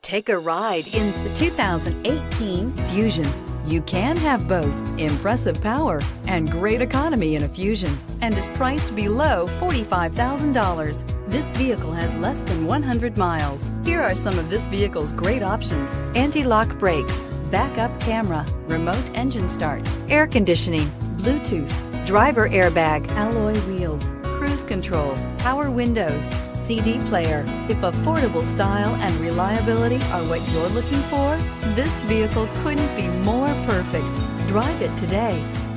Take a ride in the 2018 Fusion. You can have both impressive power and great economy in a Fusion, and is priced below $45,000. This vehicle has less than 100 miles. Here are some of this vehicle's great options: anti-lock brakes, backup camera, remote engine start, air conditioning, Bluetooth, driver airbag, alloy wheels, cruise control, power windows, CD player. If affordable style and reliability are what you're looking for, this vehicle couldn't be more perfect. Drive it today.